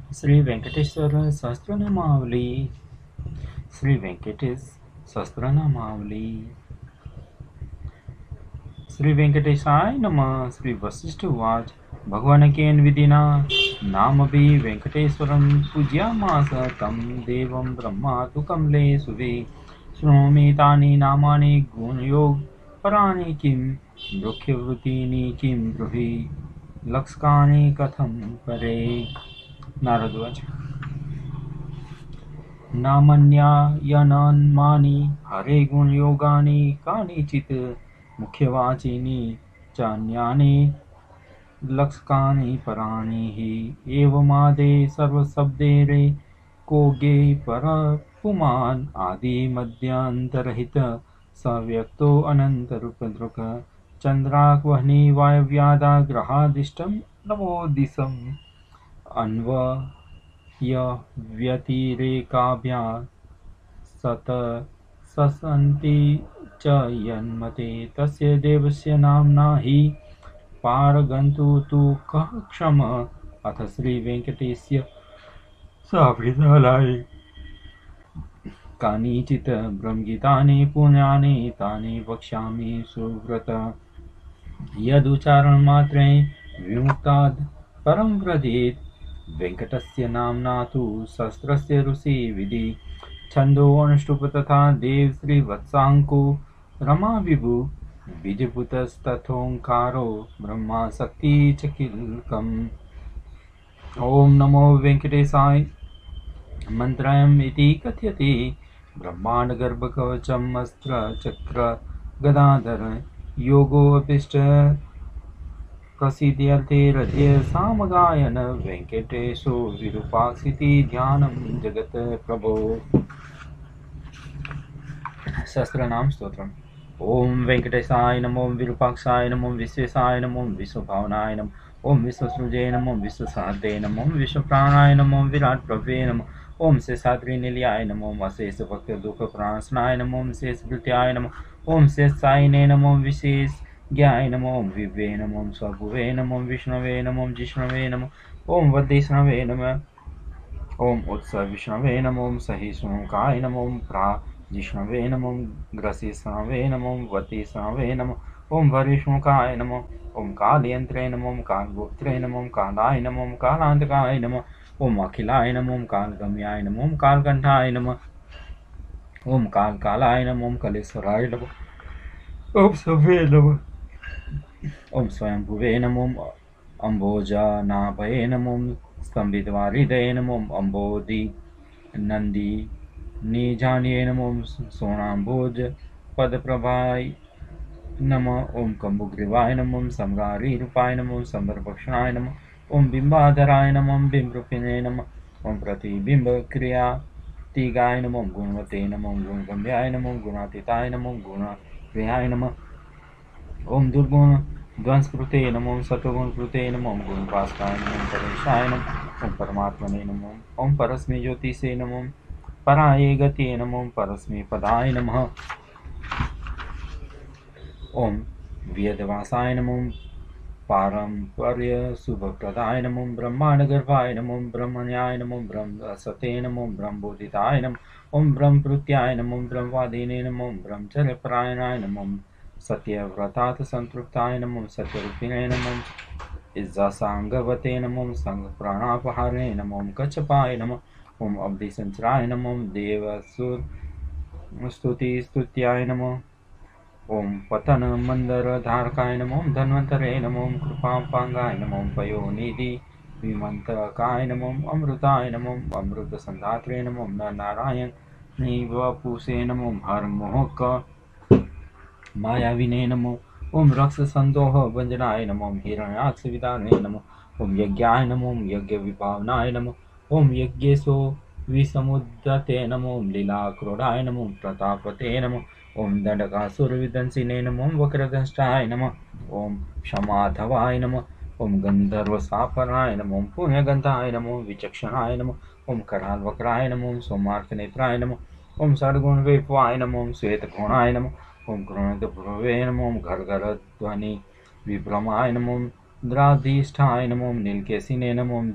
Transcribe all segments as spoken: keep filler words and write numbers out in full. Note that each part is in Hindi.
श्री वेंकटेश्वर सहस्रनामावली। श्री वेंकटेश सहस्रनामावली। श्री वेंकटेशाय नमः। श्री वशिष्ठ उवाच भगवानेकेन विधिना नामपि वेंकटेश्वरं पूज्यामास तं देवं ब्रह्मा तु कमले सुवे। शृणोमि तानि नामानि गुणयोगपराणि किं दुःखवृत्तीनि किं ब्रूहि लक्षकानि कथं परे। नारदवाच नामन्यायनान्मानि हरे गुणयोगानि कानिचित् मुख्यवाचिनि चान्यानि लक्षकानि पराणि हि। एवमादे सर्वशब्देरे कोगे परपुमान् आदिमध्यान्तरहित स व्यक्तो अनन्तरूपदृक् चन्द्राक्वह्नि वायव्यादाग्रहादिष्टं नमो दिशम् अन्वयव्यतिरेकाभ्यां सत ससन्ति च यन्मते तस्य देवस्य नाम्ना हि पारगन्तु तु कः क्षम। अथ श्रीवेङ्कटेशस्य साभिधानानि कानिचित् ब्रह्मगीतानि पुण्यानि तानि वक्ष्यामि सुव्रत। यदुच्चारणमात्रेण विमुक्ताद् परं व्रजेत् वेङ्कटस्य नाम्ना तु सहस्रस्य ऋषि विधि। छन्दो अनुष्टुप तथा देव श्रीवत्साङ्को रमा विभु बीजभूतस्तथोङ्कारो ब्रह्मा शक्ति च किल्कम्। ॐ नमो वेङ्कटेशाय मन्त्रम् इति कथ्यते। ब्रह्माण्डगर्भकवचम् अस्त्र चक्र गदाधर योगोऽभिष्ट प्रसिद्ध्यर्थे सामगायन वेंकटेशो विरूपाक्षिति ध्यानं जगत प्रभो। सहस्रनाम स्तोत्रम्। ओम वेंकटेशाय नमो विरूपाक्षाय नमो विश्वेशाय नमो विश्वभावनाय नमो ओम विश्वसृजे नमो विश्वसाध्ये नमो विश्वप्राणाय नमो विराट प्रभवे नमो ओम शेषाद्रि निलयाय नमो अशेष भक्त दुख प्राणनाय नमो शेष भृत्याय नमो ओम शेषायिने नमो विशेष ज्ञाय नमो विभवे नमो स्वभुवे नमो विष्णवे नमो जिष्णवे नमो ओम वद्देष्णवे नमः ओम उत्सव विष्णवे नमो सहिष्णुकाय नमो प्रा जिष्णवे नमो ग्रसिष्णवे नमो वतीष्णवे नमो ओम वरिष्णुकाय नमो ओम कालयंत्रे नमो कालगोत्रे नमो कालाय नमो कालांतकाय नमो ओम अखिलाय नमो कालगम्याय नमो कालकंठाय नमो ओम काल कालाय नमो कलेश्वराय नमो ओम सवे नमो ओम स्वयंभुवे नमो अम्बोजानाभये नमो स्तंभितवारिदये नमो अम्बोधि नंदी निजान्ये नमो सोणाम्बोज पदप्रभाय नमः ओम कम्बुग्रीवाय नमो सम्रारी रूपाय नमो संबरभक्षणाय नमः ओम बिंबाधराय नमो बिंबरूपिणे नमः ओम प्रतिबिंब क्रिया तिगाय नमो गुणवते नमो गुणगम्याय नमो गुणातीताय नमो गुणप्रियाय नमः ओम दुर्गुण ध्वंसकृते नमो सत्वगुणकृते नमो गुणपास्काय नमो परेशाय नमो ओम परमात्मने नमो ओम परस्मै ज्योतिषे नमो पराये गते नमो परस्मै पदाय नमः ओम वेदवासाय नमो पारंपर्य शुभप्रदाय नमो ब्रह्मांडगर्भाय नमो ब्रह्मण्याय नमो ब्रह्मसते नमो ब्रह्मबोधिताय नमो ओम ब्रह्मकृत्याय नमो ब्रह्मवादिने नमो ब्रह्मचर्यपरायणाय नमो सत्यव्रतात् संतृप्ताय नमो सत्यरूपिणे नमो इज्जासांगवते नमो संघप्राणापहारिणे नमो कच्छपाय नमो ओम अवधिसंचराय नमो देवसुर स्तुति स्तुत्याय नमो ओम पतन मंदर धारकाय नमो धन्वंतरे नमो कृपापांगाय नमो पयोनिधि विमंतकाय नमो अमृताय नमो अमृत संधात्रे नमो नारायण निवपुषे नमो हरमोहक मायाविने नमो ओम रक्ष संदोह वंजनाय नमो हिरण्याक्ष विदाने नमो ओम यज्ञाय नमो यज्ञ विभावनाय नमो ओम यज्ञेशो विसमुद्रते नमो लीला क्रोधाय नमो प्रतापते नमो ओम दंडकासुर विदंसिने नमो वक्रदंष्टाय नमः ओम क्षमाधवाय नमः ओम गंधर्व साफराय नमो पुण्यगंधाय नमो विचक्षणाय नमः ओम कराल वक्राय नमो सोमार्थ नेत्राय नमः ओम सद्गुण विभवाय नमो श्वेत घोणाय नमः ओम क्रोणदभ्रवे नमो घर घर ध्वनि विभ्रमाय नमो द्राधिष्ठाय नमो नीलकेशिने नमो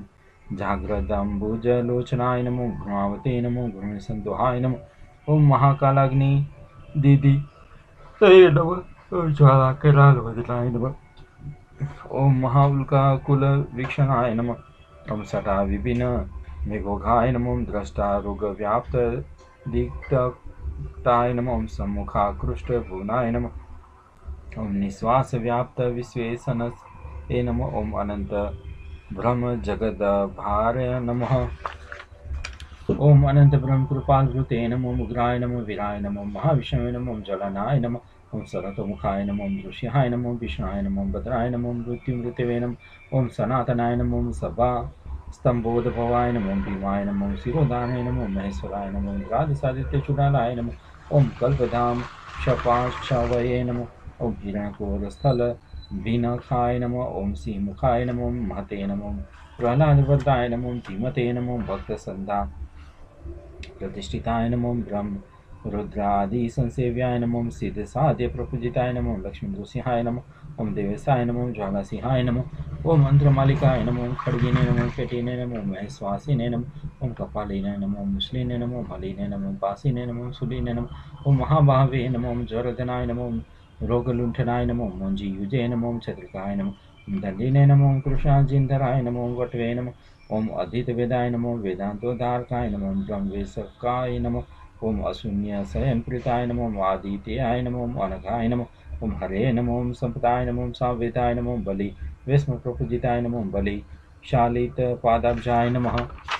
जाग्रदम्बुजलोचनाय नमो भ्रमावते नमो भ्रमसन्दोहाय नमो ओम महाकालाग्नि दीदी तये नमः ओम ज्वालाकलालवदनाय नमः ओम महाउल्काकुल वीक्षणाय नमः ओम सटा विपिन मेघोघाय नमो द्रष्टा रोगव्याप्त दिक्ताय नमः ओम सम्मुखाकृष्ट भुवनाय नमः ओम निश्वास व्याप्त विश्वेशनसे नमः ओम अनंत ब्रह्म जगदभार्य नमः ओम अनंत ब्रह्म कृपालभृते नमो उग्राय नमो वीराय नमो महाविष्णवे नमो जलनाय नमः ओम सरतमुखाय नमो दृश्याय नमो विष्णाय नमो भद्राय नमो मृत्युमृतवे नमः ओम सनातनाय नमो सभा स्तंभोद्भवाय नमो भीमाय नमो शिरोधानाय नमो महेश्वराय नमो राजसादित्यचूडालाय नमः ओम कल्पधाम शपाक्षवये नमः ओम हिरण्यकोरस्थल भीनखाय नमः ओम सिंहमुखाय नमो महते नमो प्रह्लादवरदाय नमो धीमते नमो भक्तसन्धा प्रतिष्ठिताय नमो ब्रह्म रुद्रादि संसेव्याय नमो सिद्ध साध्य प्रपूजिताय नमो लक्ष्मी नृसिंहाय नमो ओम देवेशाय नमो ज्वालासिंहाय नमो ओम मंत्रमालिकाय नमो खड्गिने नमो केटिने नमो महेश्वासिने नमो ओम कपालिने नमो मुस्लिने नमो मलिने नमो पासिने नमो सुलिने नमो ओम महाभावे नमो ओम ज्वरधनाय नमो रोगलुंठनाय नमो मोंजीयुजे नमो छत्रिकाय नमो ओम दंडिने नमो कृष्णाजिंधराय नमो वटवे नमो ओम अधीत वेदाय नमो वेदांतोद्धारकाय नमो ब्रह्मवेशकाय नमो ओम अशून्य शयनप्रीताय नमो आदित्याय नमो अनघाय नमो ओम हरे नमो संपदाय नमो सावेदाय नमो बलि विष्णु प्रपूजिताय नमो बलि शालित पादाब्जाय नमः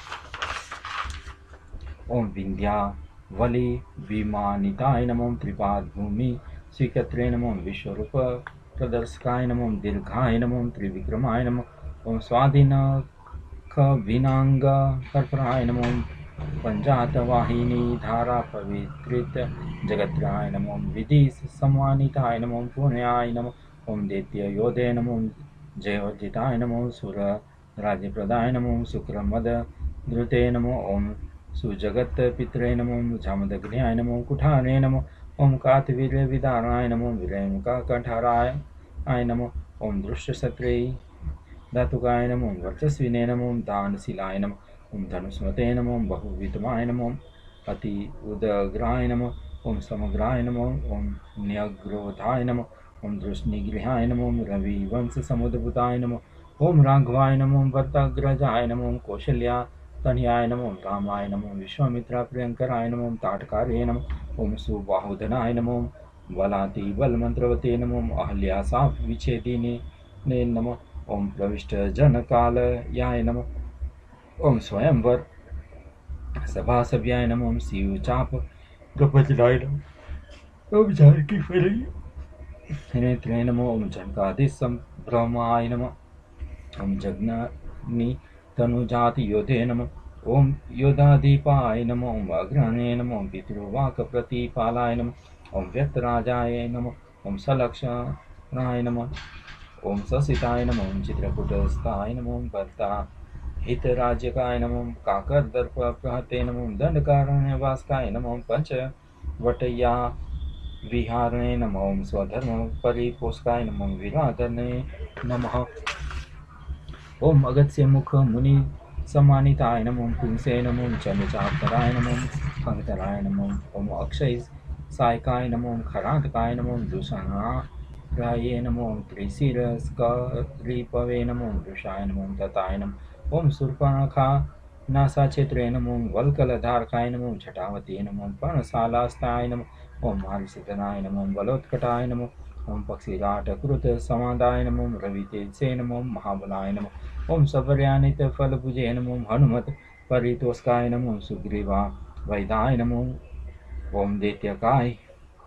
ओम विंध्या वलि विमानिताय नमो त्रिपाद भूमि श्रीकत्रे नमो विश्वरूप प्रदर्शकाय नमो दीर्घाय नमो त्रिविक्रमाय नमो ओम स्वाधीन खविनांग कर्पराय नमो पंजातवाहिनी धारा पवित्रित जगत्राय नमो विधि सम्मानिताय नमो पुण्याय नमो ओम दैत्य योधे नमो जयोजिताय नमो सुर राज्यप्रदाय नमो शुक्रमद धृते नमो ओम सुजगत पित्रे नमो जामदग्न्याय नमो कुठारे नमो ओम कातवीर्य विदाराय नमो विरेणुका कंठाराय आय नमो ओम दृश्यशत्रे धातुकाय नमो वर्चस्विने नमो दानशीलाय नमो ओम धनुष्मते नमो बहुवितमाय नमो अति उदग्राय नमो ओम समग्राय नमो ओम न्यग्रोधाय नमो ओम दृष्णिगृहाय नमो रविवंश समुद्रभूताय नमो ओम राघवाय नमो भर्ताग्रजाय नमो कौशल्या तनयाय नमो रामाय नमो विश्वामित्रा प्रियंकराय नमो ताटकार्ये नमो ओम सुबाहुधनाय नमो बलाति बलमंत्रवते नमो अहल्या साप विच्छेदिने नमो ओम प्रविष्ट जन काल याय नमो ओम स्वयंवर सभा सभ्याय नमो ओम शिव चाप प्रपंचनाय नमो ओम जानकी फलि नेत्रे नमो ओम जनकादि संभ्रमाय नमो ओम जगन्नि तनुजाति योधे नमो ओम योधादीपाय नमो ओम अग्रणे नमो ओम पितृवाक प्रतिपालाय नमो ओम व्यक्तराजाय नमो ओम सलक्षणाय नमो ओम ससिताय नमो ओम चित्रकूटस्थाय नमो भर्ता हितराज्यकाय नमो काकर्दर्प प्रहते नमो दंडकारण्यवासकाय नमो पंच वटया विहारणे नमो ओम स्वधर्म परिपोषकाय नमो विराधने नमः ओम अगत्य मुख मुनि सम्मानिताय नमो पुंसे नमो चंद्रचापराय नमो पंकतराय नमो ओम अक्षय सायकाय नमो खरातकाय नमो दूषणाय नमो त्रिशिरस्करीपवे नमो वृषाय नमो तताय नमो ओम शूर्पणखा नासाक्षेत्रे नमो वल्कलधारकाय नमो छटावती नमो पर्णशालास्ताय नमो ओम मारिसितनाय नमो बलोत्कटाय नमो ओम पक्षिराटकृत समादाय नमो रवितेजसे नमो महाबलाय नमो ओम सपर्यानित फलभुजे नमो हनुमत परितोषकाय नमो सुग्रीवा वैदाय नमो ओम दैत्यकाय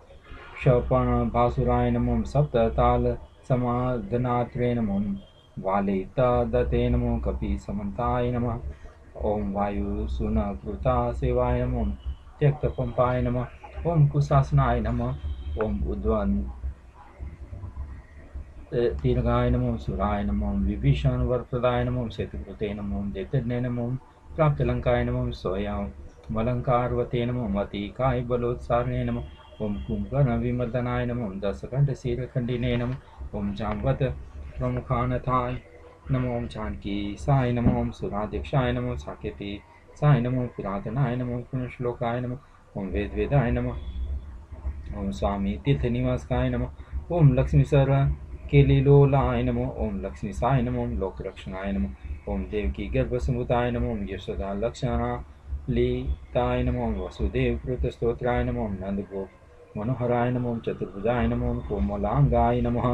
शपण भासुराय नमो सप्तताल समाधनात्रे नमो वालितदते नमो कपि समन्ताय नमः ओम वायु सुनकृता सेवाय नमो त्यक्तपंपाय नमः ओम कुशासनाय नमः ओम उद्वन दीर्घाय नमो सुराय नमो विभीषण वरप्रदाय नमो सेतुकृते नमो दैत्यज्ञे नमो प्राप्तलंकाय नमो स्वयं अलंकारवते नमो मतिकाय बलोत्सारणे नमो ओम कुंभकर्ण विमर्दनाय नमो दशकंठ शीरखंडिने नमो ओम जाम्बत प्रमुखानथाय नमो ओम जानकी साय नमो ओम सुराधीक्षाय नमो साकेति साय नमो पुरातनाय नमो पुण्यश्लोकाय नमो ओम वेद वेदाय नमो ओम स्वामी तीर्थ निवासकाय नमः ओम लक्ष्मी सर केलिलोलाय नमः ओम लक्ष्मी साय नमः ओम लोक रक्षणाय नमः ओम देवकी गर्भ समुदाय नमः ओम यशोदा लक्षणा लीताय नमः ओम वसुदेव कृत स्तोत्राय नमः ओम नंद गोप मनोहराय नमः ओम चतुर्भुजाय नमः ओम कोमलांगाय नमः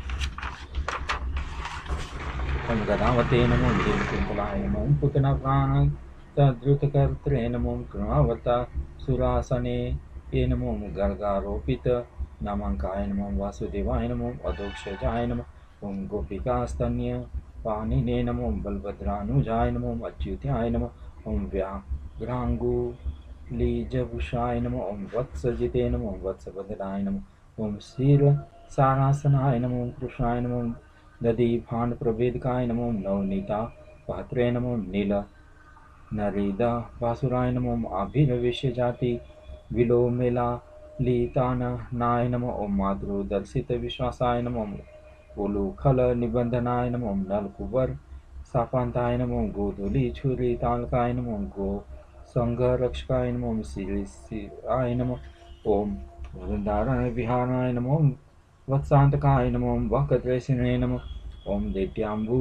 ओम गदावते नमो ओम देवकुंतलाय नमः ओम पुतना प्राण तद्रुतकर्त्रे नमो ओम कृणावता सुरासने ये नमो ओम गर्गारोपित नामांकाय नमो ओम वासुदेवाय नमो ओम अधोक्षजाय नमः ओम गोपिकास्तन्य पाणिने नमो ओम बलभद्रानुजाय नमो ओम अच्युताय नमः ओम व्याघ्रांगुलीजभूषाय नमो ओम वत्सजिते नमो ओम वत्सबंधनाय नमः ओम क्षीर सारासनाय नमो ओम कृष्णाय नमो ओम दधि भांड प्रभेदकाय नमो नवनीता पात्रे नमो नील नरेदा वासुराय नमो आभिर्विश्य जाति विलोमेला लीतान नाय नमो ओम मातृदर्शित विश्वासाय नमो उलूखल निबंधनाय नमो नलकुबर सापांताय नमो गोधूली छुरी तालकाय नमो गो संघ रक्षकाय नमो श्रीराय नमो ओम वृंदारण विहाराय नमो वत्सांतकाय नमो वक्रद्रेशिणे नमो ओम दैत्याम्बु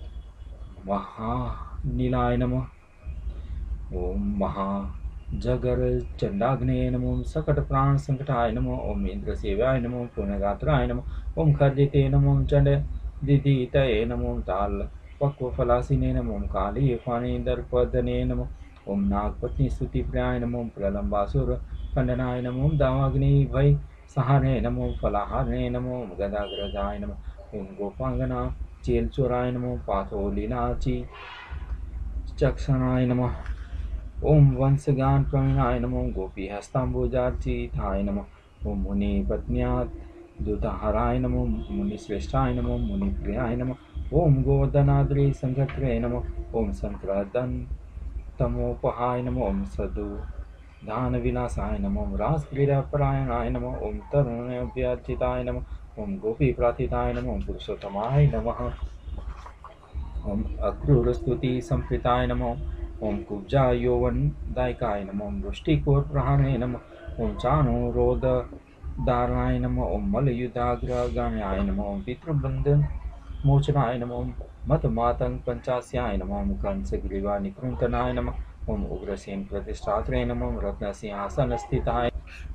महानीलाय नमः ओम महाजगर चंडाग्ने नमो सकट प्राण संकटाय नमो ओम इंद्र सेवाय नमो पुण्यगात्राय नमो ओम खर्जिते नमो चंड दिदितये नमो ताल पक्व फलासिने नमो काली फाणी दर्पदने नमो ओम नागपत्नी स्तुति प्रियाय नमो प्रलंबासुर खंडनाय नमो दावाग्नि भय सहारे नमो फलाहारे नमो गदाग्रजाय नमो ओम गोपांगना चेल चोराय नमो पाथोलीनाची चक्षणाय नमो ओम वंशगान प्रवीणाय नमो गोपी हस्तांबुजार्चिताय नमो ओम मुनि पत्न्यात् दूतहराय नमो मुनिश्रेष्ठाय नमो मुनिप्रियाय नमो ओम गोवर्धनाद्रि संघत्रे नमो ओम संक्रदन तमोपहाय नमो ओम सदु दान विनाशाय नमो रास क्रीड़ा परायणाय नमो ओम तरुण्यभ्यर्चिताय नमो ओम गोपी प्रार्थिताय नमो पुरुषोत्तमाय नमः ओम अक्रूर स्तुति संप्रीताय नमो ओम कुब्जा यौवन दायकाय नमो ओम वृष्टिकोर प्रहारे नमो ओम चाणुरोध दाराय नमो ओम मलयुद्धाग्रगाम्याय नमो ओम पितृबंधन मोचनाय नमो ओम मत मातंग पंचास्याय नमो ओम कंसग्रीवा निकृंतनाय नमो ओम उग्रसेन प्रतिष्ठात्रे नमो रत्न सिंहासन स्थिताय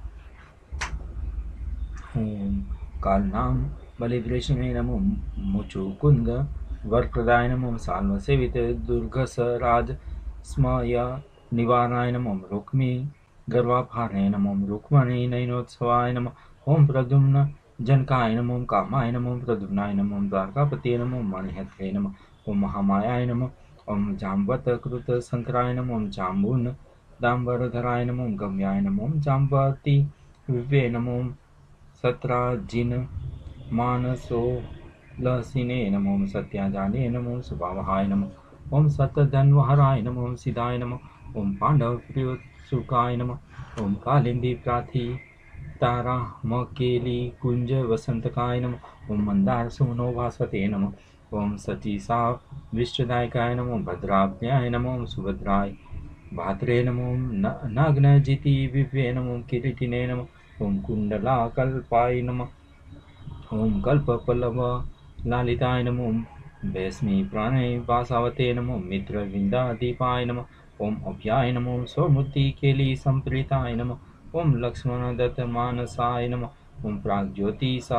ओम कालनाम बलिद्रेशमे नमो मुचुकुंद वरप्रदाय नमो साल्व सेवित दुर्गस राज स्मय निवाराय नमो रुक्मी गर्वाभारे नमो रुक्मणी नयनोत्सवाय नमो ओम प्रद्युम्न जनकाय नमो कामाय नमो प्रद्युम्नाय नमो द्वारकापते नमो मणिहत्रे नमो ओम महामायाय नमो ओम जाम्बत कृत शंकराय नमो जाम्बून दाम्बरधराय नमो गम्याय नमो जाम्बती विवे नमो सत्राजिन मानसो लसिने नमो सत्याजाने नमो सुभावहाय नमो ओम सतधन्वहराय नमो सिद्धाय नमो ओम पांडव प्रिय सुकाय नमो ओम कालिंदी प्रार्थी तारा मकेली कुंज वसंतकाय नमो ओम मंदार सुमनो भास्वते नमो ओम सतीसा विष्टदायकाय नमो भद्राभ्याय नमो सुभद्राय भाद्रे नमो नग्नजिति विव्ये नमो किरीटिने नमो ओम कुंडला कल्पाय नमः ओम कल्पपल्लव लालिताय नमो भैस्मी प्राणे वासावते नमो मित्र विंदादीपाय नमः ओम अभ्याय नमो स्वमूर्ति केली संप्रीताय नमः ओम लक्ष्मण दत्त मानसाय नमः ओम प्राग्ज्योतिषा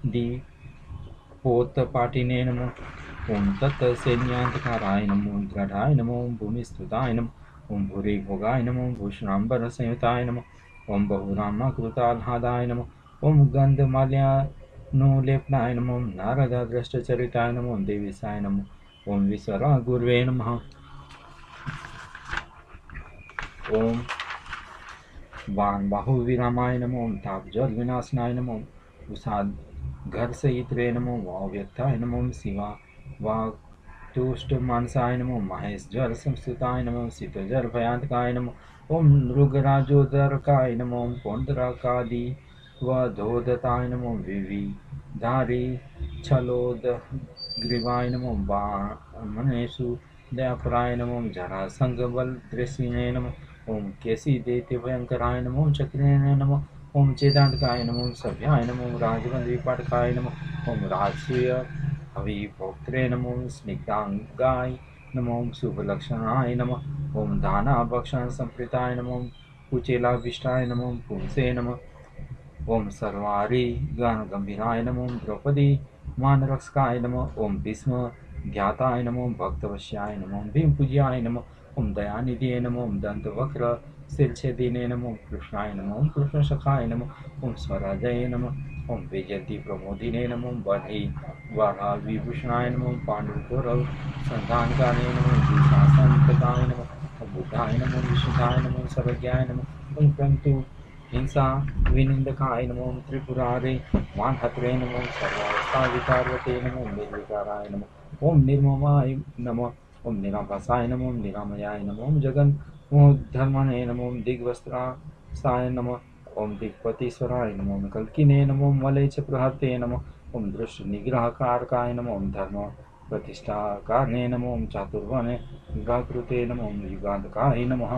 दीपोत्पाटिने नमः ओम तत् सैन्यांतकाराय नमो दृढ़ाय नमो भूमिस्तुताय नमः ओम भूरि भोगाय नमो भूषणांबर संयुताय नमः ओम बहुरामाकृताह्लादाय नमः ओम गंधमाल्यानुलेपनाय नमो नारद दृष्टचरिताय नमो देवीसाय नमो ओम विश्वरा गुरुवे नमः ओम वान बाहुविरामाय नमो ओम तापजल विनाशनाय नमो उषाद घर सहित्रे नमो अव्यक्ताय नमो शिवा वाग तुष्ट मानसाय नमो महेश जल संस्थिताय नमो शीतजल भयांतकाय नमो ओम नृगराजोदरकाय नमो ओम पौंडरकादि वधोदताय नमो विविधारी छलोदग्रीवाय नमो वामनेषु दयापराय नमो जरासंघबलदृशिने नमो ओम केसी देते भयंकराय नमो चक्रिणे नमो ओम चेदांतकाय नमो सभ्याय नमो राजवंदीपाटकाय नमो ओम राजसूय अभिभोक्त्रे नमो स्निग्धांगाय नमो शुभलक्षणाय नमो ओम दानाभक्षण संप्रीताय नमो कुचेलाभिष्टाय नमो पुंसे नमो ओम सर्वारी गण गंभीराय नमो द्रौपदी मानरक्षकाय नमो ओम भीष्म ज्ञाताय नमो भक्तवश्याय नमो भीम पूज्याय नमो ओम दयानिधे नमो ओम दंतवक्र शिरछेदिने नमो कृष्णाय नमो ओम कृष्णसखाय नमो ओम स्वराजय नमो ओम विजयति प्रमोदिने नमो बलि वराल विभूषणाय नमो पांडुकौरव संधानकाय नमो दुशासनकृताय नमो ओम बुद्धाय नमो विशुद्धाय नमो सर्वज्ञाय नमो ओम क्रंतु हिंसा विनिंदकाय नमो त्रिपुरारे मानहत्रे नमो सर्वावस्थावितारवते नमो निर्विकाराय नमो ओम निर्ममाय नमो ओम निराभासाय नमो ओम निरामयाय नमो ओम जगन धर्मणे नमो ओम दिग्वस्त्रासाय नमो ओम दिक्पतीश्वराय नमो ओम कल्किने नमो ओम मलेच प्रहते नमो ओम दृष्ट निग्रहकारकाय नमो ओम धर्म प्रतिष्ठाकारणे नमो ओम चातुर्वणे युगाकृते नमो ओम युगांतकाय नमः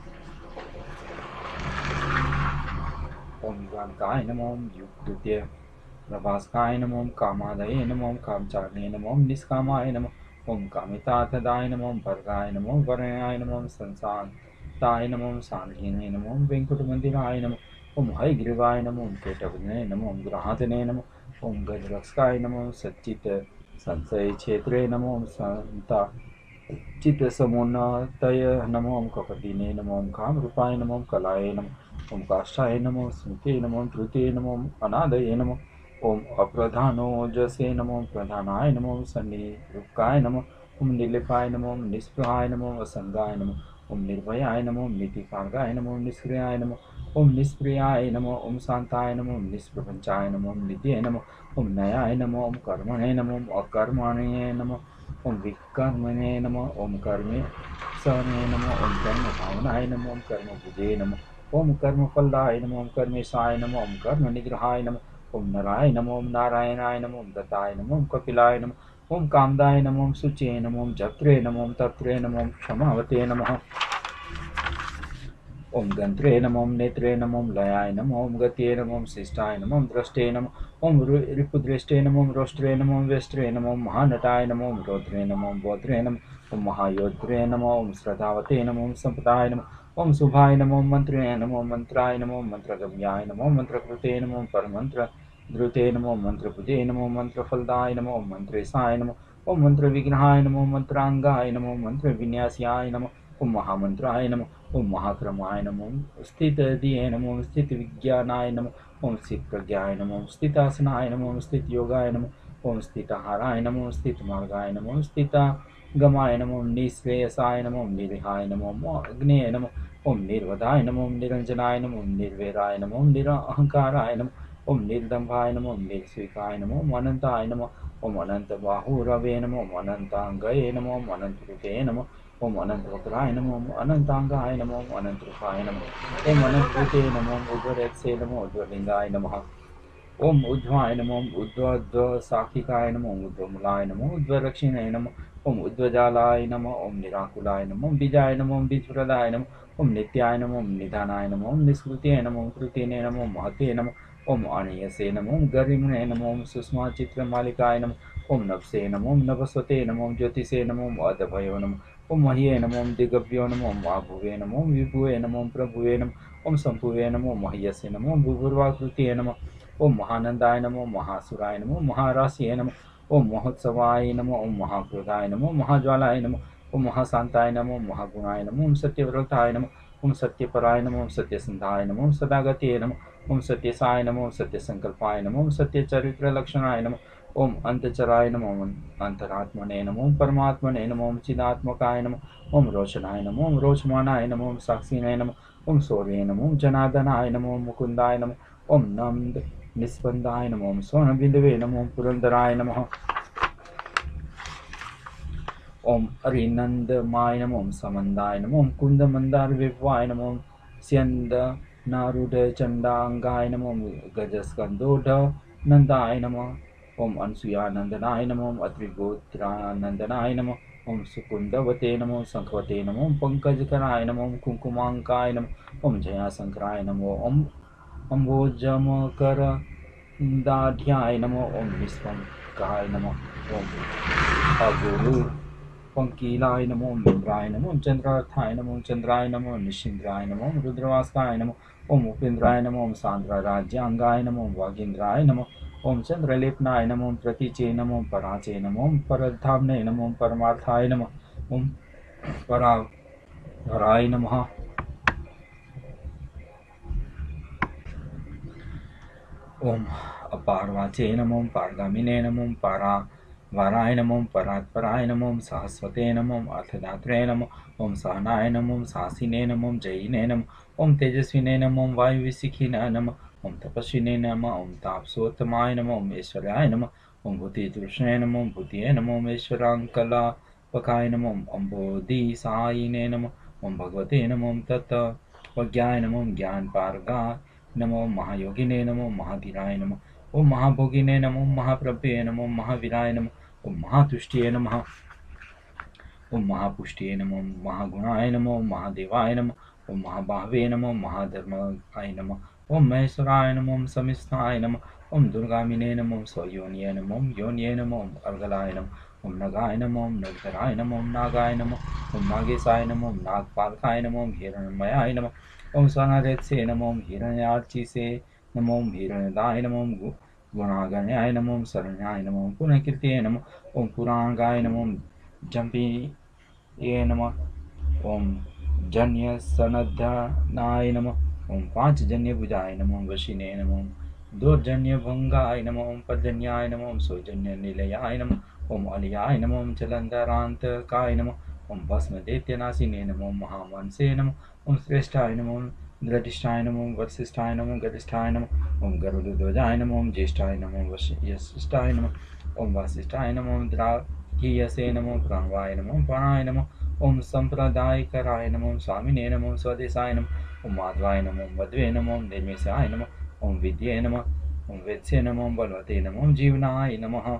ओम युगांतकाय नमो ओम युगकृत्य प्रभास्काय नमो ओम कामादये नमो ओम कामचारिणे नमो ओम निष्कामाय नमो ओम कामितार्थदाय नमो ओम भर्गाय नमो ओम वरण्याय नमो ओम संसाताय नमो ओम सांघिने नमो ओम वेंकुटमंदिराय नमो ओम हयग्रीवाय नमो ओम केटवने नमो ओम ग्रहातने नमो ओम गजरक्षकाय नमो ओम सच्चित संशय क्षेत्रे नमो ओम संता चित्त समुन्नतय नमो ओम कपदिने नमो ओम कामरूपाय नमो ओम कलाय नमो ओम काष्ठाय नमो स्मृते नमो ओम धृते नमो ओम अनादये नमो ओम अप्रधानोजसे नमो ओम प्रधानाय नमो ओम सन्निरूपकाय नमो ओम निर्लिपाय नमो ओम निष्प्रहाय नमो ओम असंगाय नमो ओम निर्भयाय नमो ओम नीतिकारकाय नमो ओम निष्क्रियाय नमो ओम निष्प्रियाय नमो ओम शांताय नमो ओम निष्प्रपंचाय नमो ओम नित्ये नमो ओम नयाय नमो ओम कर्मणे नमो ओम अकर्मणे नमो ओम विकर्मणे नमो ओम कर्मे सने नमो ओम कर्म भावनाय नमो ओम कर्म बुद्धे नमो ओम कर्म फलदाय नमो ओम कर्मेशाय नमो ओम कर्म निग्रहाय नमो ओम नराय नमो ओम नारायणाय नमो ओम दत्ताय नमो ओम कपिलाय नमो ओम कामदाय नमो ओम शुचे नमो ओम जत्रे नमो ओम तत्रे नमो ओम क्षमावते नमः ओम गंत्रे नमो ओम नेत्रे नमो ओम लयाय नमो ओम गत्ये नमो ओम शिष्टाय नमो ओम दृष्टे नमो ओम रिपुदृष्टे नमो ओम रोष्ट्रे नमो ओम वेष्ट्रे नमो ओम महानटाय नमो ओम रौद्रे नमो ओम बौद्रे नमो ओम महायोद्रे नमो ओम श्रद्धावते नमो ओम संपदाय नमो ओम शुभाय नमो ओम मंत्रे नमो ओम मंत्राय नमो ओम मंत्रगम्याय नमो ओम मंत्रकृते नमो ओम परमंत्र धृते नमो मंत्रपूजे नमो मंत्रफलदाय नमो मंत्रेशाय नमो ओम मंत्र विघ्नाय नमो मंत्रांगाय नमो मंत्र विन्यास्याय नमो ओम महामंत्राय नमो ओम महाक्रमाय नमो स्थित दिये नमो स्थित विज्ञानाय नमो ओम स्थित प्रज्ञाय नमो स्थितासनाय नमो स्थित योगाय नमो ओम स्थिताहाराय नमो स्थित मार्गाय नमो स्थितागमाय नमो निःश्रेयसाय नमो निरिहाय नमो अग्नेय नमो ओम निर्वधाय नमो निरंजनाय नमो निर्वैराय नमो निरअहंकाराय नमो ओम निर्दम्भाय नमो निर्स्विकाय नमो अनंताय नमो ओम अनंत बाहुरवे नमो अनंतांगये नमो अनंतरूपे नमो ओम अनंतवक्राय नमो अनंतांगाय नमो अनंतरूपाय नमो ओम अनंतकृते नमो उद्वरेत्से नमो उद्वलिंगाय नमः ओम उद्ध्वाय नमो उद्वद्वसाखिकाय नमो उद्वमूलाय नमो उद्वरक्षिणे नमो ओम उद्वजालाय नमो ओम निराकुलाय नमो बीजाय नमो बीजप्रदाय नमो ओम नित्याय नमो निधानाय नमो निष्कृते नमो कृतिने नमो महते नमो ओम अणीयसे नमो गरिमणे नमो सुषमा चित्रमालिकाय नमो ओम नभसे नमो नभस्वते नमो ज्योतिषे नमो अदभयो नमो ओम मह्ये नमो दिगभ्यो नमो महाभुवे नमो विभुवे नमो प्रभुवे नमो ओम संभुवे नमो मह्यसे नमो भूभुर्वाकृतिये नमो ओम महानंदाय नमो महासुराय नमो महाराशिये नमो ओम महोत्सवाय नमो ओम महाक्रोधाय नमो महाज्वालाय नमो ओम महाशांताय नमो महागुणाय नमो ओम सत्यव्रताय नमो ओम सत्यपराय नमो ओम सत्यसंधाय नमो ओम सदागते नमो ओम सत्यसाय नमो ओम सत्यसंकल्पाय नमो ओम सत्यचरित्रलक्षणाय नमो ओम अंतचराय नमो ओम अंतरात्मने नमो ओम परमात्मने नमो ओम चिदात्मकाय नमो ओम रोशनाय नमो ओम रोचमानाय नमो ओम साक्षिणे नमो ओम सौर्ये नमो ओम जनार्दनाय नमो ओम मुकुंदाय नमो ओम नंद निस्पंदाय नमो ओम स्वर्णबिंदवे नमो ओम पुरंदराय नमः ओम अरिनंदमाय नमो ओम समंदाय नमो ओम कुंदमंदार विभवाय नमो ओम स्यंद नारूढ़ चंडांगाय नमो गजस्कंदोढ़ नंदाय नमः। ओम अनसुया नंदनाय नमः अत्रिगोत्रानंदनाय नमः। ओम सुकुंदवते नमो शंखवते नमो पंकजकराय नमो कुंकुमांकाय नमः। ओम जयाशंकराय नमो ओम अम्बोजमकर दाढ़्याय नमो। ओम विश्वंकाय नमः। ओम अगुरु पंकीलाय नमो इंद्राय नमो चंद्रार्थाय नमो चंद्राय नमो निशिंद्राय नमो रुद्रवास्काय नमो। ओम उपेन्द्राय नमो ओम सांद्र राज्यांगाय नमो वागीन्द्राय नमो। ओम चंद्रलेपनाय नमो प्रतीचे नमो पराचे नमो परधाम्ने नमो परमार्थाय नमो। ओम परावराय नमः। ओम अपारवाचे नमो पारगामिने नमो पारा वाराय नमो परात्पराय नमो सहस्वते नमो अर्थदात्रे नमो। ओम सहनाय नमो सासिने नमो जयिने नमो। ओम तेजस्विने नमो वायुविशिखिने नमो। ओम तपस्विने नमो ओम तापसोत्तमाय नमो ओम ऐश्वर्याय नमो। ओम भूतितृष्णे नमो भूतिये नमो ओम ऐश्वरांकलापकाय नमो ओम बोधिसायिने नमो। ओम भगवते नमो तत्त्वज्ञाय नमो ज्ञानपारगाय नमो महायोगिने नमो महाधीराय नमो। ओम महाभोगिने नमो महाप्रभ्ये नमो महावीराय नमो। ओम महातुष्टिये नमः। ओम महापुष्टिये नमो महागुणाय नमो महादेवाय नमो। ओम महाबाहवे नमो महाधर्माय नमः। ओम महेश्वराय नमो ओम समिस्थाय नमः। ओम दुर्गामिने नमो स्वयोनिये नमो योनिये नमो अर्गलाय नमो। ओम नगाय नमो नगधराय नमो नागाय नमो। ओम नागेशाय नमो नागपालकाय नमो हिरण्मयाय नमः। ओम स्वनारेत्से नमो हिरण्यार्चिसे नमो हिरण्यदाय नमो गुणागण्याय नमो शरण्याय नमो पुनःकीर्तये नमो। ओम पुराणाय नमो जम्पी ये नमः। ओम जन्य सनद्धनाय नमः। ओम पांच जन्य भुजाय नमः वशिने नमः। दोर्जन्य भंगाय नमः। ओम पर्जन्याय नमः। ओम सौजन्य निलयाय नमः। ओम अलियाय नमः। ओम जलंधरांतकाय नमः। ओम भस्म दैत्यनाशिने नमः महामनसे नमः। ओम श्रेष्ठाय नमः दृढ़िष्ठाय नमः वशिष्ठाय नमः गरिष्ठाय नमः। ओम गरुड़ध्वजाय नमः। ओम ज्येष्ठाय नमः वशिष्ठाय नमः। ओम वशिष्ठाय नमः द्राघीयसे नमः प्रणवाय नमः प्राणाय नमः। ओम संप्रदायकराय नमः स्वामिने नमः स्वदेशाय नमः। ओम माधवाय नमः मध्वे नमः निर्मेशाय नमः। ओम विद्ये नमः। ओम वेत्से नमः बलवते नमः जीवनाय नमः।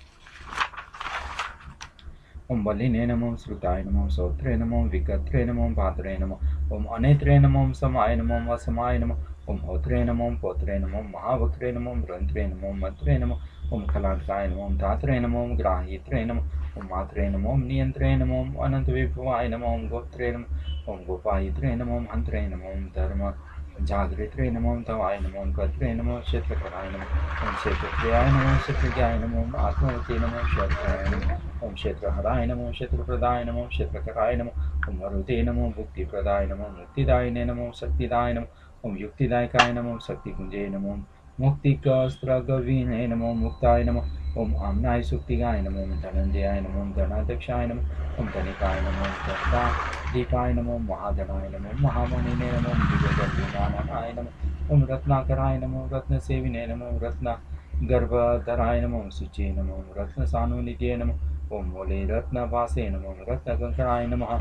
ओम बलिने नमः श्रुताय नमः सौत्रे नमः विकत्रे नमः भाद्रे नमः। ओम अनेत्रे नमः समाय नमः असमाय नमः। ओम होत्रे नमः पौत्रे नमः महावक्त्रे नमः रंत्रे नमः मंत्रे नमः। ओम खलात्काय नमः धात्रे नमः ग्राहित्रे नमः। ओम मात्रे नमः नियंत्रे नमः अनंत विभवाय नमः। ओम गोत्रे नमः। ओम गोपायित्रे नमः हंत्रे नमः धर्म जागृत्रे नमः तवाय नमः कत्रे नमः क्षेत्रकराय नमः। ओम क्षेत्रप्रियाय नमः क्षेत्रज्ञाय नमः आत्मवते नमः क्षेत्राय नमः। ओम क्षेत्रहराय नमः क्षेत्रप्रदाय नमः क्षेत्रकराय नमः। ओम मरुते नमः मुक्तिप्रदाय नमः मुक्तिदायिने नमः शक्तिदाय नमः। ओम युक्तिदायकाय नमः शक्तिपुंजे नमः मुक्तिकस्त्रगवीने नमः मुक्ताय नमः। ओम आम्नाय सुक्तिगाय नमः धनंजयाय नमः धनाध्यक्षाय नमः। ओम धनिकाय नमः धनाधिकाय नमः महाधनाय नमः महामणिने नमः दिव्यगर्भमाननाय नमः। ओम रत्नाकराय नमः रत्नसेविने नमः रत्नगर्भधराय नमः शुचे नमः रत्नसानुनिधये नमः। ओम मूले रत्नवासे नमः रत्नकंकराय नमः।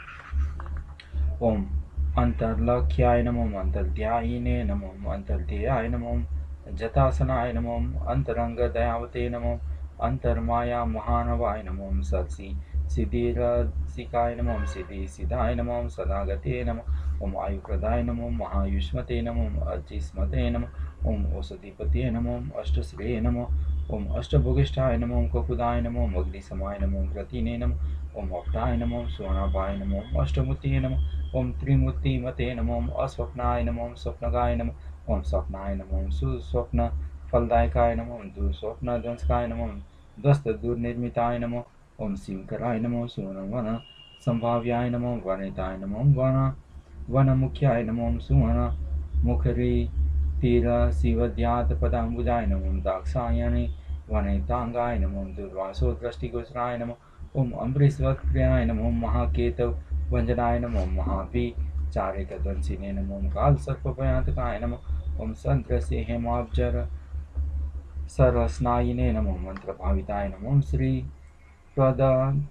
ओम अंतर्लक्ष्याय नमः अंतर्ध्यायिने नमः अंतर्ध्येयाय नमः जतासनाय नमः अंतरंग दयावते नमः अंतर्माया महानवाय नमः सत्सी सिद्धिरसिकाय नमः सिद्धि सिद्धाय नमः सदागते नमः। ओम आयुप्रदाय नमः महायुष्मते नमः अजिस्मते नमः। ओम औषधिपते नमः अष्टश्रेय नमः। ओम अष्टभुगिष्ठाय नमः ककुदाय नमः अग्निसमाय नमः रतिने नमः। ओम अप्ताय नमः सुवर्णाभाय नमः अष्टमूर्तये नमः। ओम त्रिमूर्तिमते नमः अस्वप्नाय नमः स्वप्नगाय नमः। ओम स्वप्नाय नमः सुस्वप्न फलदायकाय नमः दुस्वप्न ध्वंसकाय नमः ध्वस्त दुर्निर्मिताय नमः। ओम शिवकराय नमः सुवर्ण संभाव्याय नमः वनिताय नमः वन वनमुख्याय नमः सुवर्ण मुखरी तीर शिवद्यात पदाम्बुजाय नमः दाक्षायणे वनितांगाय नमः दुर्वासो दृष्टिगोचराय नमः। ओम अम्बरीश्वत्प्रियाय नमः महाकेतव वंजनाय नमः महाविचारिकध्वंसिने नमः काल सर्पभयातकाय नमः। ओम संत्रसे हेमाब्जर सरस्नायिने नमः मंत्रभाविताय नमः श्री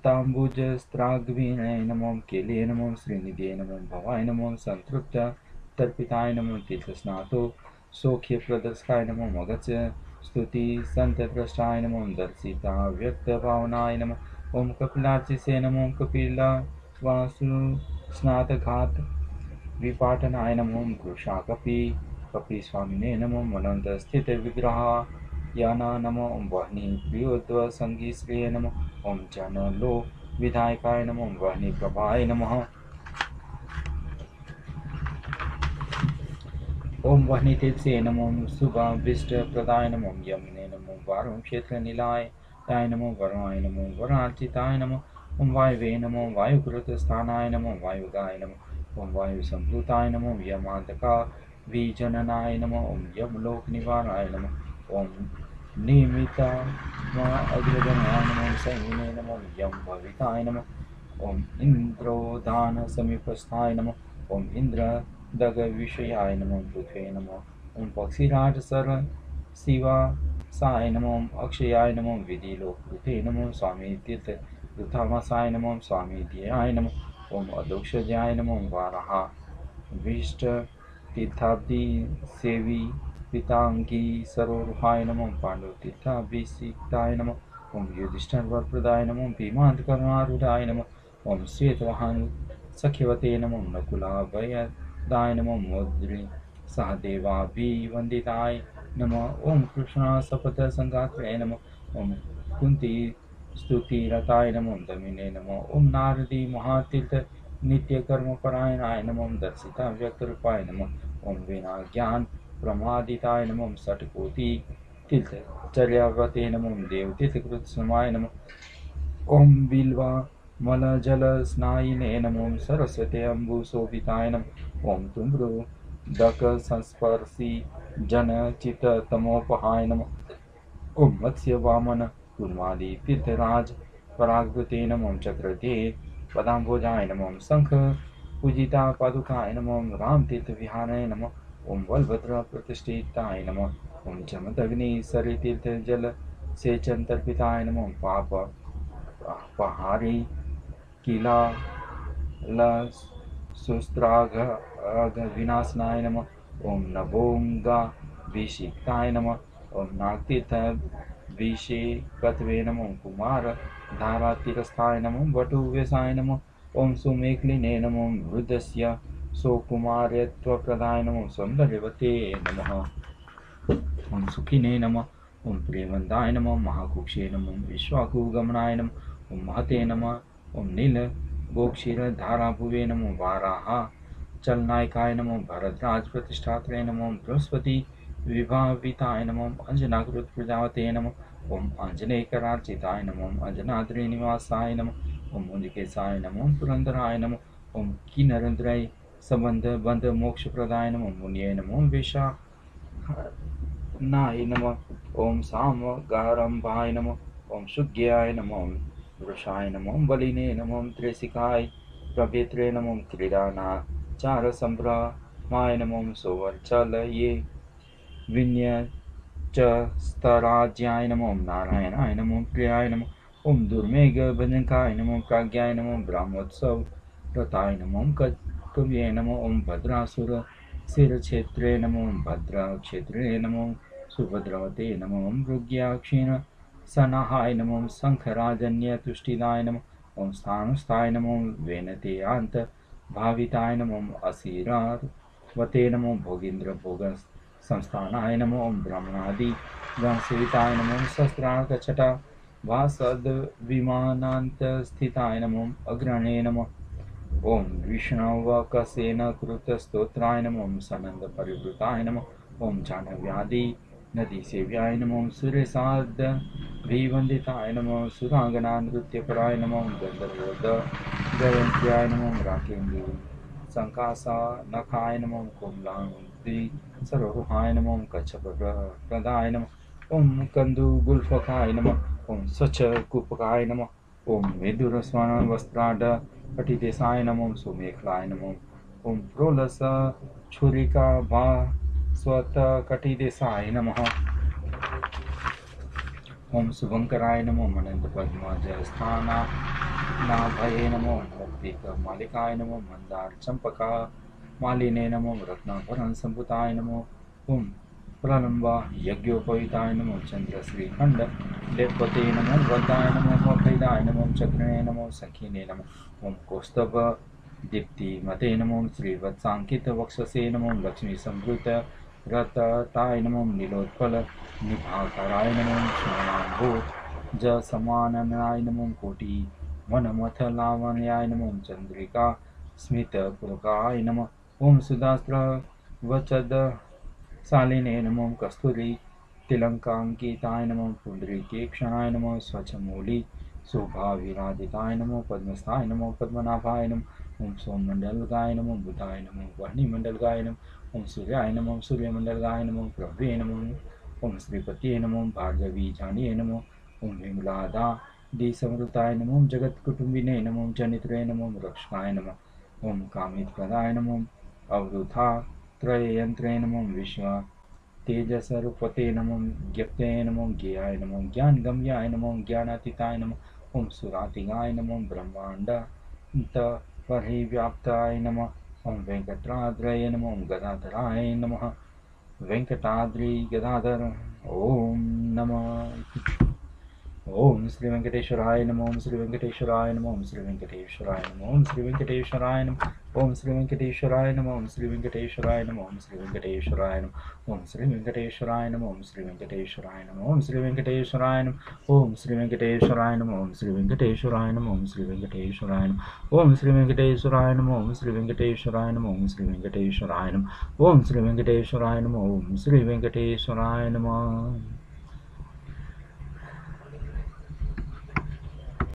प्रदत्ताम्बुजस्त्राग्विने नमः केले नमः श्रीनिधे नमः भवाय नमः संतृप्त तर्पिताय नमो तीर्थस्नातो सौख्य प्रदर्शकाय नमो मगच स्तुति संत द्रष्टाय नमो दर्शिता व्यक्त भावनाय नमः ओम कपिलार्चिसे नमो कपिला वासु स्नात घात विपाटनाय नमो पुरुषा कपि कपि स्वामिने नमो मनंत स्थित विग्रह याना नमो ओम वाहिनी प्रियोद्व संगी श्रेय नमो ओम जन लो विधायकाय नमो वाहिनी प्रभाय नमः ओम वह्नितीर्थे नमो शुभाभीष्ट प्रदाय नमो यमुने नमो वारुण क्षेत्र निलाय ताय नमो वरुणाय नमो वरुणार्चिताय नमो ओम वायवे नमो वायुकृत स्थानाय नमो वायुगाय नमो ओम वायु संभूताय नमो यमादका विजननाय नमो ओम यमलोक निवाराय नमो ओम निमिता अग्रगणाय नमो सैनिने नमो यम भविताय नमो ओम इंद्रोदान समीपस्थाय नमो ओम इंद्र दग विषयाय नमो पृथ्वे नमो ओम पक्षीराज सर शिवा साय नमो अक्षयाय नमो विधि लोक पृथ्वे नमो स्वामी तीर्थ रुथामसाय नमो स्वामी ध्येयाय नमो ओम अदोक्षजाय नमो वाराहा विष्ट तीर्थाब्दी सेवी पितांगी सरोरुहाय नमो पांडव तीर्थाभिषिक्ताय नमो ओम युधिष्ठिर वरप्रदाय नमो भीमांत करुणारूढ़ाय नमो ओम श्वेतवाहन सख्यवते नमो नकुला भय दाय नमो मोद्री सहदेवाभिवंदिताय नमः ओम कृष्ण सपथ संगात्रे नमः ओम कुंती स्तुति रताय नमो दमिने नमः ओम नारदी महातीर्थ नित्य कर्म परायणाय नमः दर्शिता व्यक्त रूपाय नमः ओम विना ज्ञान प्रमादिताय नमः षटकोटि तीर्थ चर्यावते नमः देव तीर्थ कृत समाय नमः ओम बिल्वा मल जल स्नायिने नमो सरस्वती अम्बु शोभिताय नमः ओम तुम्ब्रु दक संस्पर्शी जन चित तमोपहाय नमः ओम मत्स्य वामन कुर्मादि तीर्थराज परागृते नमो चक्रधे पदाम्बोजाय नमो शंख पूजिता पादुकाय नमो राम तीर्थ विहाराय नमः ओम बलभद्र प्रतिष्ठिताय नमः ओम जमदग्नि सरि तीर्थ जल सेचन तर्पिताय नमो पाप पहारी किला ल सुस्त्राघ विनाशनाय नमः ओम नभोंगा विषिक्ताय नमः ओम नागतीर्थ विषेकत्वे नमः कुमार धारा तिरस्थाय नमः वटुवेशाय नमः ओम सुमेखलिने नमः वृद्धस्य सोकुमार्यत्व प्रदाय नमः सौंदर्यवते नमः ओम सुखिने नमः ओम प्रेमंदाय नमः महाकुक्षे नमः विश्वाकुगमनाय नमः ओम महते नमः ओम नील गोक्षीर धारा भुवे नमो वाराहा चलनायकाय नमो भरद्राज प्रतिष्ठात्रे नमो बृहस्पति विभाविताय नमो अंजनाकृत प्रजावते नमो ओम अंजनेयकरार्चिताय नमो अंजनाद्रि निवासाय नमो ओम मुनिकेशाय नमो पुरंदराय नमो ओम किन्नरद्रय संबंध बंध मोक्ष प्रदाय नमो मुनिये नमो वेशा नाय नमः ओम साम गारंभाय नमः ओम शुज्ञाय नमः वृषाय नमः बलिने नमः त्रिशिखाय प्रभेत्रे नमः क्रीडाना चार संभ्रमाय नमः सोवर्चल ये विन्य च स्तराज्याय नमः नारायणाय नमः प्रियाय नमः ओम दुर्मेघ भजनकाय नमः प्राज्ञाय नमः ब्रह्मोत्सव रताय नमः कव्ये नमः ओम भद्रासुर सिर क्षेत्रे नमः भद्रा क्षेत्रे नमः सुभद्रवते नमः मृग्याक्षीण सनाहाय नमः शंखराजन्य तुष्टिदाय नमः ओम स्थानुस्थाय नमः वेनते अंत भाविताय नमः असीरावते नमः भोगींद्र भोग संस्थानाय नमः ओम ब्रह्मणादि गणसेविताय नमः शस्त्रार्क छटा भासद विमानांत स्थिताय नमः अग्रणे नमः ओम विष्णवकसेन कृत स्तोत्राय नमः सनंद परिवृताय नमः ओम जानव्यादि नदी सेव्याय नमः सुरेशाद विवंदिताय नमः सुरांगना नृत्यपराय नमः गंधर्वोद जयंत्याय नमः राकेन्दु संकासा नखाय नमः कोमलांगि सरोहाय नमः कच्छप प्रदाय नमः ओम कंदु गुल्फकाय नमः ओम स्वच्छ कुपकाय नमः ओम विदुर स्वर्ण वस्त्राड पटिदेशाय नमः सुमेखलाय नमः ओम प्रोलस छुरिका भा स्वत कटिदेशाय नमः ओम शुभंकराय नमो मनंत पद्मज स्थाना नाभये नमो मुक्ति मालिकाय नमो मंदार चंपका मालिने नमो रत्नाभरण संपुताय नमो ओम प्रलंबा यज्ञोपवीताय नमो चंद्र श्रीखंड लेपते नमो वरदाय नमो अभयदाय नमो चक्रिणे नमो सखीने नमो ओम कौस्तभ दीप्ति मते नमो श्रीवत्सांकित वक्षसे नमो लक्ष्मी संभृत रतताय नमो नीलोत्पल निभाकराय नमो श्यामांभूत ज समाननाय नमो कोटि वनमथ लावण्याय नमो चंद्रिका स्मितपुरकाय नमः ओम सुदास्त्र वचद शालिने नमो कस्तूरी तिलंकांकिताय नमो पुंडरीकेक्षणाय नमो स्वच्छमूली शोभाविराजिताय नमो पद्मस्थाय नमो पद्मनाभाय नमो ओम सोममंडलगाय नमो बुधाय नमो वह्निमंडलगाय नमो ओम सूर्याय नमो सूर्यमंडलगाय नमो प्रभवे नमो ओम श्रीपतिये नमो भार्गवी जानिये नमो ओम विमलादा दी समृताय नमो जगत कुटुंबिने नमो जनित्रे नमो रक्षकाय नमः ओम कामित प्रदाय नमो अवरुथा त्रययंत्रे नमो विश्व तेजसरूपते नमो ज्ञप्ते नमो ज्ञेयाय नमो ज्ञान गम्याय नमो ज्ञानातीताय नमो ओम सुरातिगाय नमो ब्रह्मांड परिव्याप्ताय नमः ओम वेंकटाद्रय नमो गदाधराय नमः वेंकटाद्रि गदाधर ओम नमः ओम श्री वेंकटेश्वराय नमो ओम श्री वेंकटेश्वराय नमो ओम श्री वेंकटेश्वराय नमो ओम श्री वेंकटेश्वराय नमो ओम श्री वेंकटेश्वराय नमो ओम श्री वेंकटेश्वराय नमो ओम श्री वेंकटेश्वराय नमो ओम श्री वेंकटेश्वराय नमो ओम श्री वेंकटेश्वराय नमो ओम श्री वेंकटेश्वराय नमो ओम श्री वेंकटेश्वराय नमो ओम श्री वेंकटेश्वराय नमो ओम श्री वेंकटेश्वराय नमो ओम श्री वेंकटेश्वराय नमो ओम श्री वेंकटेश्वराय नमो ओम श्री वेंकटेश्वराय नमो ओम श्री वेंकटेश्वराय नमो ओम श्री वेंकटेश्वराय नमो।